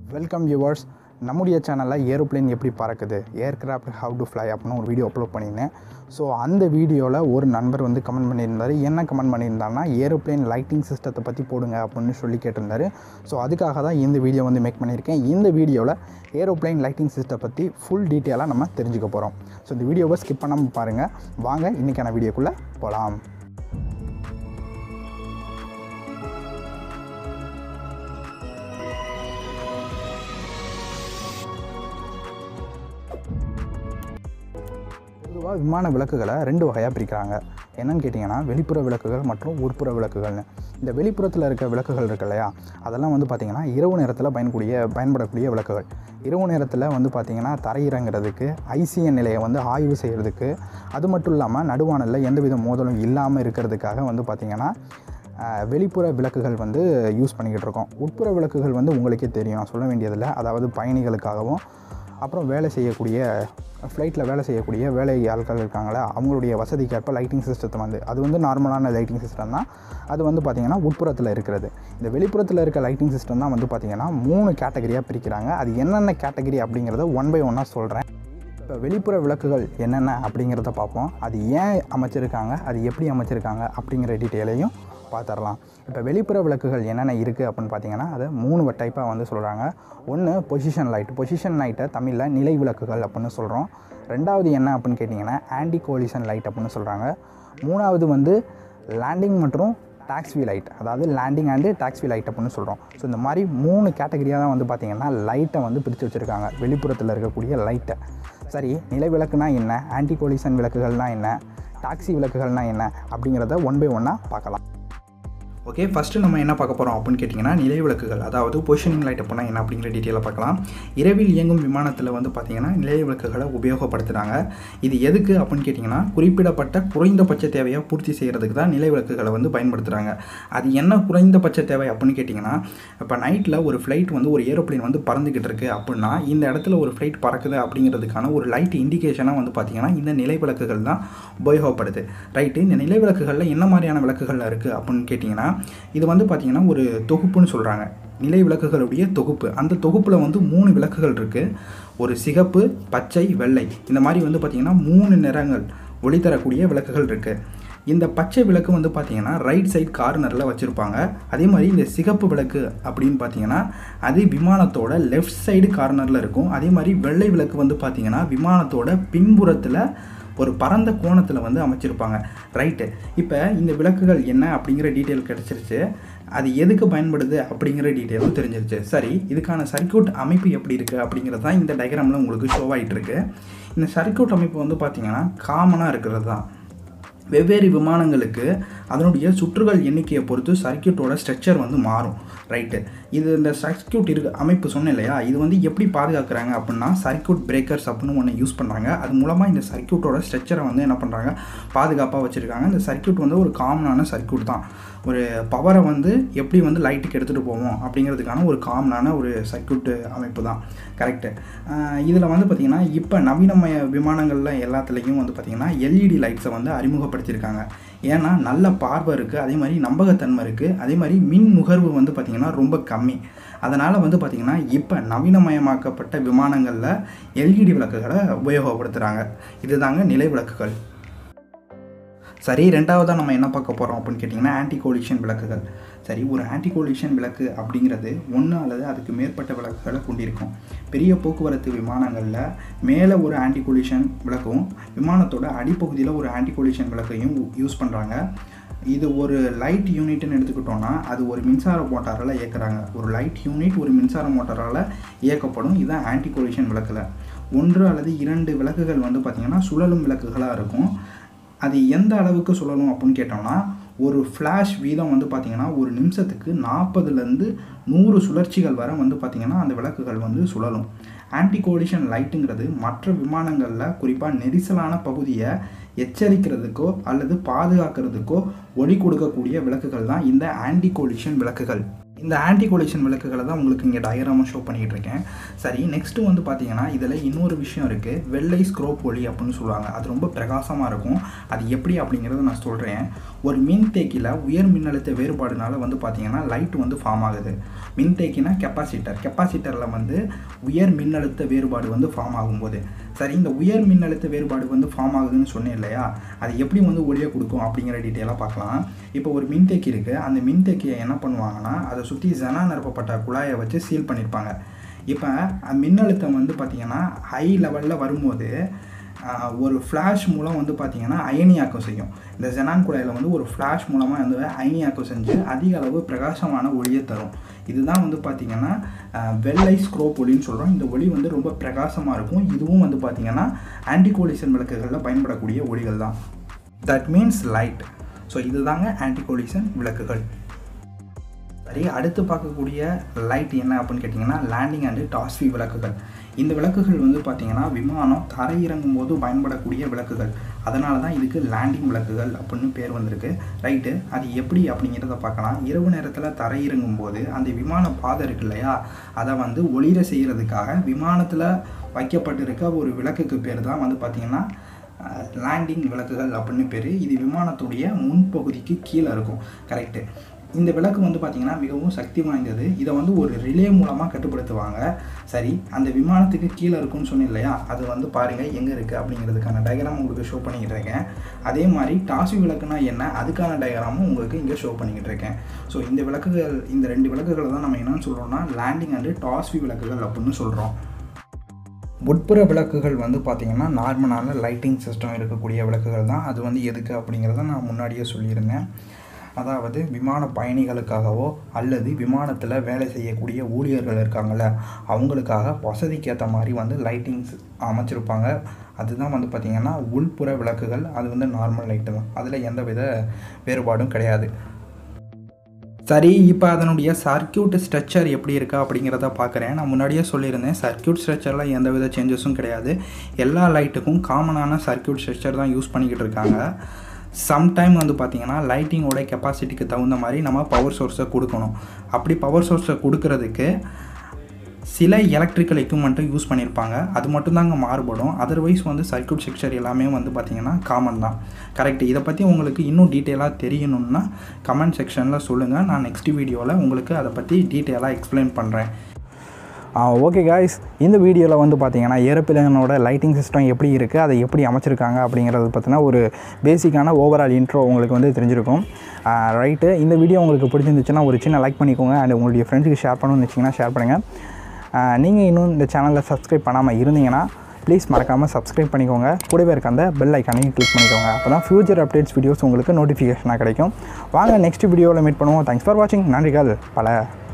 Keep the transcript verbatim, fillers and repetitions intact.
Welcome viewers. நம்முடைய சேனலில் aeroplane எப்படி பறக்குது, ஏர்கிராஃப்ட் ஹவ் டு ஃப்ளை அப்படின்னு ஒரு வீடியோ அப்லோட் பண்ணியிருந்தேன். ஸோ அந்த வீடியோவில் ஒரு நண்பர் வந்து கமெண்ட் பண்ணியிருந்தார். என்ன கமெண்ட் பண்ணியிருந்தாருன்னா, ஏரோப்ளேன் லைட்டிங் சிஸ்டத்தை பற்றி போடுங்க அப்படின்னு சொல்லி கேட்டிருந்தார். ஸோ அதுக்காக தான் இந்த வீடியோ வந்து மேக் பண்ணியிருக்கேன். இந்த வீடியோவில் ஏரோப்ளேன் லைட்டிங் சிஸ்டத்தை பற்றி ஃபுல் டீட்டெயிலாக நம்ம தெரிஞ்சுக்க போகிறோம். ஸோ இந்த வீடியோவை ஸ்கிப் பண்ணாமல் பாருங்கள். வாங்க இன்றைக்கான வீடியோக்குள்ளே போகலாம். பொதுவாக விமான விளக்குகளை ரெண்டு வகையாக பிரிக்கிறாங்க. என்னன்னு கேட்டிங்கன்னா, வெளிப்புற விளக்குகள் மற்றும் உட்புற விளக்குகள்னு. இந்த வெளிப்புறத்தில் இருக்க விளக்குகள் இருக்கு இல்லையா, அதெல்லாம் வந்து பார்த்திங்கன்னா இரவு நேரத்தில் பயன்படக்கூடிய பயன்படக்கூடிய விளக்குகள். இரவு நேரத்தில் வந்து பார்த்திங்கன்னா தரையிறங்கிறதுக்கு, ஐசிஎன் நிலையை வந்து ஆய்வு செய்கிறதுக்கு, அது மட்டும் இல்லாமல் நடுவானலில் எந்தவித மோதலும் இல்லாமல் இருக்கிறதுக்காக வந்து பார்த்திங்கன்னா வெளிப்புற விளக்குகள் வந்து யூஸ் பண்ணிக்கிட்டு இருக்கோம். உட்புற விளக்குகள் வந்து உங்களுக்கே தெரியும், நான் சொல்ல வேண்டியதில்லை. அதாவது பயணிகளுக்காகவும், அப்புறம் வேலை செய்யக்கூடிய ஃப்ளைட்டில் வேலை செய்யக்கூடிய வேலை ஆட்கள் இருக்காங்களே, அவங்களுடைய வசதிக்கேற்ப லைட்டிங் சிஸ்டத்தை வந்து அது வந்து நார்மலான லைட்டிங் சிஸ்டம் தான். அது வந்து பார்த்திங்கன்னா உட்புறத்தில் இருக்கிறது. இந்த வெளிப்புறத்தில் இருக்க லைட்டிங் சிஸ்டம் தான் வந்து பார்த்திங்கன்னா மூணு கேட்டகரியாக பிரிக்கிறாங்க. அது என்னென்ன கேட்டகரி அப்படிங்கிறத ஒன் பை ஒன்னாக சொல்கிறேன். இப்போ வெளிப்புற விளக்குகள் என்னென்ன அப்படிங்கிறத பார்ப்போம். அது ஏன் அமைச்சிருக்காங்க, அது எப்படி அமைச்சிருக்காங்க அப்படிங்கிற டீட்டெயிலையும் பார்த்துடலாம். இப்போ வெளிப்புற விளக்குகள் என்னென்ன இருக்குது அப்படின்னு பார்த்தீங்கன்னா, அதை மூணு டைப்பாக வந்து சொல்கிறாங்க. ஒன்று பொசிஷன் லைட். பொசிஷன் லைட்டை தமிழில் நிலை விளக்குகள் அப்படின்னு சொல்கிறோம். ரெண்டாவது என்ன அப்படின்னு கேட்டிங்கன்னா, ஆன்டி கோலிஷன் லைட் அப்படின்னு சொல்கிறாங்க. மூணாவது வந்து லேண்டிங் மற்றும் டாக்ஸி லைட், அதாவது லேண்டிங் அண்டு டாக்ஸி லைட் அப்படின்னு சொல்கிறோம். ஸோ இந்த மாதிரி மூணு கேட்டகரியாக தான் வந்து பார்த்திங்கன்னா லைட்டை வந்து பிரித்து வச்சுருக்காங்க, வெளிப்புறத்தில் இருக்கக்கூடிய லைட்டை. சரி, நிலை விளக்குனா என்ன, ஆன்டி கோலிஷன் விளக்குகள்னால் என்ன, டாக்ஸி விளக்குகள்னால் என்ன அப்படிங்கிறத ஒன் பை ஒன்னாக பார்க்கலாம். ஓகே, ஃபஸ்ட்டு நம்ம என்ன பார்க்க போகிறோம் அப்படின்னு கேட்டிங்கன்னா, நிலை விளக்குகள், அதாவது பொசிஷனிங் லைட் அப்படின்னா என்ன அப்படிங்கிற டீட்டெயிலாக பார்க்கலாம். இரவில் இயங்கும் விமானத்தில் வந்து பார்த்திங்கன்னா நிலை விளக்குகளை உபயோகப்படுத்துகிறாங்க. இது எதுக்கு அப்படின்னு கேட்டிங்கன்னா, குறிப்பிடப்பட்ட குறைந்தபட்ச தேவையை பூர்த்தி செய்கிறதுக்கு தான் நிலை விளக்குகளை வந்து பயன்படுத்துகிறாங்க. அது என்ன குறைந்தபட்ச தேவை அப்படின்னு கேட்டிங்கன்னா, இப்போ நைட்டில் ஒரு ஃப்ளைட் வந்து ஒரு ஏரோப்ளேன் வந்து பறந்துக்கிட்டு இருக்குது அப்படின்னா, இந்த இடத்துல ஒரு ஃப்ளைட் பறக்குது அப்படிங்கிறதுக்கான ஒரு லைட் இண்டிகேஷனாக வந்து பார்த்திங்கன்னா இந்த நிலை விளக்குகள் தான் உபயோகப்படுது. ரைட்டு, இந்த நிலை விளக்குகளில் என்ன மாதிரியான விளக்குகள் இருக்குது அப்படின்னு கேட்டிங்கன்னா, இது வந்து பார்த்திங்கன்னா ஒரு தொகுப்புன்னு சொல்கிறாங்க. நிலை விளக்குகளுடைய தொகுப்பு. அந்த தொகுப்பில் வந்து மூணு விளக்குகள் இருக்குது. ஒரு சிகப்பு, பச்சை, வெள்ளை, இந்த மாதிரி வந்து பார்த்திங்கன்னா மூணு நிறங்கள் ஒளி தரக்கூடிய விளக்குகள் இருக்குது. இந்த பச்சை விளக்கு வந்து பார்த்திங்கன்னா ரைட் சைட் கார்னரில் வச்சுருப்பாங்க. அதே மாதிரி இந்த சிகப்பு விளக்கு அப்படின்னு பார்த்திங்கன்னா அது விமானத்தோட லெஃப்ட் சைடு கார்னரில் இருக்கும். அதே மாதிரி வெள்ளை விளக்கு வந்து பார்த்திங்கன்னா விமானத்தோட பின்புறத்தில் ஒரு பரந்த கோணத்தில் வந்து அமைச்சிருப்பாங்க. ரைட்டு, இப்போ இந்த விளக்குகள் என்ன அப்படிங்கிற டீட்டெயில் கிடச்சிருச்சு. அது எதுக்கு பயன்படுது அப்படிங்கிற டீட்டெயிலும் தெரிஞ்சிருச்சு. சரி, இதுக்கான சர்க்யூட் அமைப்பு எப்படி இருக்குது அப்படிங்கிறது தான் இந்த டயக்ராமில் உங்களுக்கு ஷோ ஆகிட்டு இருக்கு. இந்த சர்க்யூட் அமைப்பு வந்து பார்த்திங்கன்னா காமனாக இருக்கிறது தான். வெவ்வேறு விமானங்களுக்கு அதனுடைய சுற்றுகள் எண்ணிக்கையை பொறுத்து சர்க்யூட்டோட ஸ்ட்ரக்சர் வந்து மாறும். ரைட்டு, இது இந்த சர்க்யூட் இருக்க அமைப்பு சொன்னேன் இல்லையா, இது வந்து எப்படி பாதுகாக்கிறாங்க அப்படின்னா சர்க்யூட் பிரேக்கர்ஸ் அப்படின்னு ஒன்று யூஸ் பண்ணுறாங்க. அது மூலமாக இந்த சர்க்யூட்டோட ஸ்ட்ரக்சரை வந்து என்ன பண்ணுறாங்க, பாதுகாப்பாக வச்சுருக்காங்க. இந்த சர்க்யூட் வந்து ஒரு காமனான சர்க்யூட் தான். ஒரு பவரை வந்து எப்படி வந்து லைட்டுக்கு எடுத்துகிட்டு போவோம் அப்படிங்கிறதுக்கான ஒரு காமனான ஒரு சர்க்யூட் அமைப்பு தான். கரெக்டு. இதில் வந்து பார்த்திங்கன்னா இப்போ நவீனமய விமானங்களில் எல்லாத்துலேயும் வந்து பார்த்திங்கன்னா எல்இடி லைட்ஸை வந்து அறிமுகப்படுத்தியிருக்காங்க. ஏன்னா நல்ல பார்வை இருக்குது, அதே மாதிரி நம்பகத்தன்மை இருக்குது, அதே மாதிரி மின் நுகர்வு வந்து பார்த்திங்கன்னா ரொம்ப கம்மி. அதனால் வந்து பார்த்திங்கன்னா இப்போ நவீனமயமாக்கப்பட்ட விமானங்களில் எல்இடி விளக்குகளை உபயோகப்படுத்துகிறாங்க. இதுதாங்க நிலை விளக்குகள். சரி, ரெண்டாவதாக நம்ம என்ன பார்க்க போகிறோம் அப்படின்னு கேட்டிங்கன்னா, ஆன்டி கோலிஷன் விளக்குகள். சரி, ஒரு ஆன்டி கோலிஷன் விளக்கு அப்படிங்கிறது ஒன்று அல்லது அதுக்கு மேற்பட்ட விளக்குகளை கொண்டிருக்கும். பெரிய போக்குவரத்து விமானங்களில் மேலே ஒரு ஆன்டி கோலிஷன் விளக்கும், விமானத்தோட அடிப்பகுதியில் ஒரு ஆன்டி கோலிஷன் விளக்கையும் யூஸ் பண்ணுறாங்க. இது ஒரு லைட் யூனிட்னு எடுத்துக்கிட்டோன்னா அது ஒரு மின்சார மோட்டாரால் இயக்குறாங்க. ஒரு லைட் யூனிட் ஒரு மின்சார மோட்டாரால் இயக்கப்படும். இதுதான் ஆன்டி கோலிஷன் விளக்கில். ஒன்று அல்லது இரண்டு விளக்குகள் வந்து பார்த்திங்கன்னா சுழலும் விளக்குகளாக இருக்கும். அது எந்த அளவுக்கு சுழலும் அப்படின்னு கேட்டோம்னா, ஒரு ஃப்ளாஷ் வீதம் வந்து பார்த்திங்கன்னா ஒரு நிமிஷத்துக்கு நாற்பதுலேருந்து நூறு சுழற்சிகள் வரை வந்து பார்த்திங்கன்னா அந்த விளக்குகள் வந்து சுழலும். ஆன்டி கோலிஷன் லைட்டுங்கிறது மற்ற விமானங்களில் குறிப்பாக நெரிசலான பகுதியை எச்சரிக்கிறதுக்கோ அல்லது பாதுகாக்கிறதுக்கோ ஒளி கொடுக்கக்கூடிய விளக்குகள் தான் இந்த ஆன்டி கோலிஷன் விளக்குகள். இந்த ஆன்டி கொலிஷன் விளக்குகளை தான் உங்களுக்கு இங்கே டயக்ராமாக ஷோ பண்ணிக்கிட்டு இருக்கேன். சரி, நெக்ஸ்ட்டு வந்து பார்த்தீங்கன்னா இதில் இன்னொரு விஷயம் இருக்குது. வெள்ளை ஸ்க்ரோப் ஒளி அப்படின்னு சொல்லுவாங்க. அது ரொம்ப பிரகாசமாக இருக்கும். அது எப்படி அப்படிங்கிறத நான் சொல்கிறேன். ஒரு மின்தேக்கியில் உயர் மின்னழுத்த வேறுபாடுனால வந்து பார்த்தீங்கன்னா லைட் வந்து ஃபார்ம் ஆகுது. மின்தேக்கினா கெப்பாசிட்டர். கெப்பாசிட்டரில் வந்து உயர் மின்னழுத்த வேறுபாடு வந்து ஃபார்ம் ஆகும்போது, சரி, இந்த உயர் மின்னழுத்த வேறுபாடு வந்து ஃபார்ம் ஆகுதுன்னு சொன்னேன் இல்லையா, அது எப்படி வந்து ஒளியை கொடுக்கும் அப்படிங்கிற டீட்டெயிலாக பார்க்கலாம். இப்போ ஒரு மின்தேக்கி இருக்குது. அந்த மின்தேக்கியை என்ன பண்ணுவாங்கன்னா அதை சுற்றி ஜெனான் நிரப்பப்பட்ட குழாயை வச்சு சீல் பண்ணியிருப்பாங்க. இப்போ மின்னழுத்தம் வந்து பார்த்திங்கன்னா ஹை லெவலில் வரும்போது ஒரு ஃப்ளாஷ் மூலம் வந்து பார்த்திங்கன்னா அயனியாக்கம் செய்யும். இந்த ஜெனான் குழாயில் வந்து ஒரு ஃப்ளாஷ் மூலமாக வந்து அயனியாக்கம் செஞ்சு அதிக அளவு பிரகாசமான ஒளியை தரும். இதுதான் வந்து பார்த்திங்கன்னா வெள்ளை ஸ்க்ரோப் ஒளின்னு சொல்கிறோம். இந்த ஒளி வந்து ரொம்ப பிரகாசமாக இருக்கும். இதுவும் வந்து பார்த்திங்கன்னா ஆன்டி கொலிஷன் விளக்குகளில் பயன்படக்கூடிய ஒளிகள் தான். That means light. ஸோ இதுதாங்க ஆன்டி கொலிஷன் விளக்குகள். சரி, அடுத்து பார்க்கக்கூடிய லைட் என்ன அப்படின்னு கேட்டிங்கன்னா லேண்டிங் அண்டு டாஸ்வி விளக்குகள். இந்த விளக்குகள் வந்து பார்த்திங்கன்னா விமானம் தரை இறங்கும் போது பயன்படக்கூடிய விளக்குகள். அதனால தான் இதுக்கு லேண்டிங் விளக்குகள் அப்படின்னு பேர் வந்திருக்கு. ரைட்டு, அது எப்படி அப்படிங்கிறத பார்க்கலாம். இரவு நேரத்தில் தரை இறங்கும் போது அந்த விமான பாதை இருக்கு இல்லையா, அதை வந்து ஒளிர செய்கிறதுக்காக விமானத்தில் வைக்கப்பட்டிருக்க ஒரு விளக்குக்கு பேர் தான் வந்து பார்த்திங்கன்னா லேண்டிங் விளக்குகள் அப்படின்னு பேர். இது விமானத்துடைய முன்பகுதிக்கு கீழே இருக்கும். கரெக்டு. இந்த விளக்கு வந்து பார்த்திங்கன்னா மிகவும் சக்தி வாய்ந்தது. இதை வந்து ஒரு ரிலே மூலமாக கட்டுப்படுத்துவாங்க. சரி, அந்த விமானத்துக்கு கீழே இருக்குன்னு சொன்னேன் இல்லையா, அது வந்து பாருங்கள் எங்கே இருக்குது அப்படிங்கிறதுக்கான டயக்ராம் உங்களுக்கு ஷோ பண்ணிக்கிட்டு இருக்கேன். அதே மாதிரி டாஸ்வி விளக்குனா என்ன, அதுக்கான டயக்ராமும் உங்களுக்கு இங்கே ஷோ பண்ணிக்கிட்டு இருக்கேன். ஸோ இந்த விளக்குகள், இந்த ரெண்டு விளக்குகளை தான் நம்ம என்னென்னு சொல்கிறோம்னா லேண்டிங் அண்டு டாஸ்வி விளக்குகள் அப்படின்னு சொல்கிறோம். உட்புற விளக்குகள் வந்து பார்த்திங்கன்னா நார்மலான லைட்டிங் சிஸ்டம் இருக்கக்கூடிய விளக்குகள் தான். அது வந்து எதுக்கு அப்படிங்கிறத நான் முன்னாடியே சொல்லியிருந்தேன். அதாவது விமான பயணிகளுக்காகவோ அல்லது விமானத்தில் வேலை செய்யக்கூடிய ஊழியர்கள் இருக்காங்கள்ல, அவங்களுக்காக வசதிக்கு ஏற்ற மாதிரி வந்து லைட்டிங்ஸ் அமைச்சிருப்பாங்க. அதுதான் வந்து பார்த்திங்கன்னா உள்புற விளக்குகள். அது வந்து நார்மல் லைட்டு தான். அதில் எந்த வித வேறுபாடும் கிடையாது. சரி, இப்போ அதனுடைய சர்க்யூட் ஸ்ட்ரக்சர் எப்படி இருக்கா அப்படிங்கிறத பார்க்குறேன். நான் முன்னாடியே சொல்லியிருந்தேன், சர்க்யூட் ஸ்ட்ரக்சரில் எந்த வித சேஞ்சஸும் கிடையாது. எல்லா லைட்டுக்கும் காமனான சர்க்யூட் ஸ்ட்ரக்சர் தான் யூஸ் பண்ணிக்கிட்டு இருக்காங்க. சம்டைம் வந்து பார்த்திங்கன்னா லைட்டிங்கோட கெப்பாசிட்டிக்கு தகுந்த மாதிரி நம்ம பவர் சோர்ஸை கொடுக்கணும். அப்படி பவர் சோர்ஸை கொடுக்கறதுக்கு சில எலக்ட்ரிக்கல் எக்யூப்மெண்ட்டை யூஸ் பண்ணியிருப்பாங்க. அது மட்டும்தாங்க மாறுபடும். அதர்வைஸ் வந்து சர்க்யூட் ஸ்ட்ரக்சர் எல்லாமே வந்து பார்த்திங்கன்னா காமன் தான். கரெக்ட். இதை பற்றி உங்களுக்கு இன்னும் டீட்டெயிலாக தெரியணும்னா கமெண்ட் செக்ஷனில் சொல்லுங்கள். நான் நெக்ஸ்ட் வீடியோவில் உங்களுக்கு அதை பற்றி டீட்டெயிலாக எக்ஸ்பிளைன் பண்ணுறேன். ஓகே காய்ஸ், இந்த வீடியோவில் வந்து பார்த்திங்கன்னா ஏரோப்ளேனோட லைட்டிங் சிஸ்டம் எப்படி இருக்குது, அதை எப்படி அமைச்சிருக்காங்க அப்படிங்கிறத பற்றின ஒரு பேசிக்கான ஓவரால் இன்ட்ரோ உங்களுக்கு வந்து தெரிஞ்சிருக்கும். ரைட்டு, இந்த வீடியோ உங்களுக்கு பிடிச்சிருந்துச்சுன்னா ஒரு சின்ன லைக் பண்ணிக்கோங்க. அண்ட் உங்களுடைய ஃப்ரெண்ட்ஸுக்கு ஷேர் பண்ணணும்னு வச்சிங்கன்னா ஷேர் பண்ணுங்கள். நீங்கள் இன்னும் இந்த சேனலில் சப்ஸ்கிரைப் பண்ணாமல் இருந்தீங்கன்னா ப்ளீஸ் மறக்காமல் சப்ஸ்கிரைப் பண்ணிக்கோங்க. கூடவே இருக்க அந்த பெல் ஐக்கானையும் கிளிக் பண்ணிக்கோங்க. அப்போ தான் ஃபியூச்சர் அப்டேட்ஸ் வீடியோஸ் உங்களுக்கு நோட்டிஃபிகேஷனாக கிடைக்கும். வாங்க நெக்ஸ்ட் வீடியோவில் மீட் பண்ணுவோம். தேங்க்ஸ் ஃபார் வாட்சிங். நன்றிகள் பல.